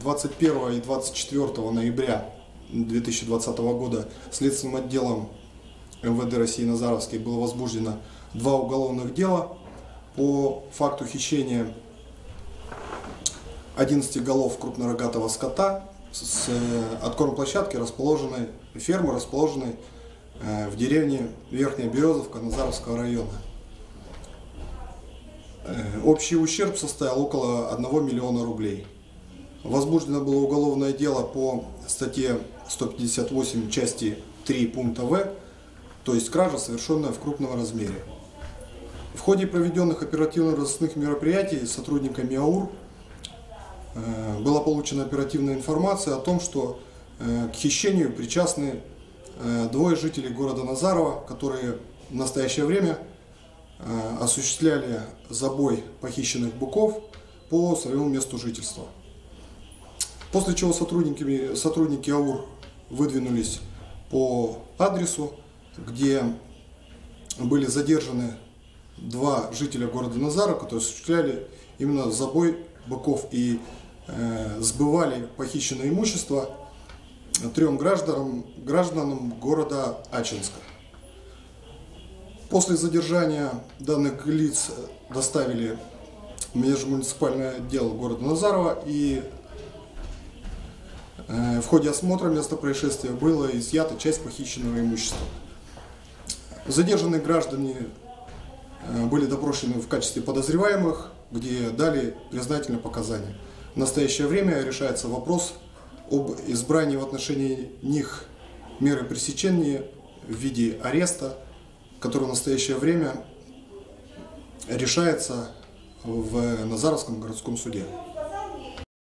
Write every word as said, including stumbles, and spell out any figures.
двадцать первого и двадцать четвёртого ноября две тысячи двадцатого года Следственным отделом эм вэ дэ России Назаровский было возбуждено два уголовных дела по факту хищения одиннадцати голов крупнорогатого скота с откормплощадки, расположенной, фермы, расположенной в деревне Верхняя Березовка Назаровского района. Общий ущерб составил около одного миллиона рублей. Возбуждено было уголовное дело по статье сто пятьдесят восемь части три пункта В, то есть кража, совершенная в крупном размере. В ходе проведенных оперативно-розыскных мероприятий сотрудниками АУР была получена оперативная информация о том, что к хищению причастны двое жителей города Назарова, которые в настоящее время осуществляли забой похищенных быков по своему месту жительства. После чего сотрудники, сотрудники АУР выдвинулись по адресу, где были задержаны два жителя города Назарова, которые осуществляли именно забой быков и э, сбывали похищенное имущество трем гражданам, гражданам города Ачинска. После задержания данных лиц доставили в межмуниципальный отдел города Назарова, и в ходе осмотра места происшествия было изъято часть похищенного имущества. Задержанные граждане были допрошены в качестве подозреваемых, где дали признательные показания. В настоящее время решается вопрос об избрании в отношении них меры пресечения в виде ареста, который в настоящее время решается в Назаровском городском суде.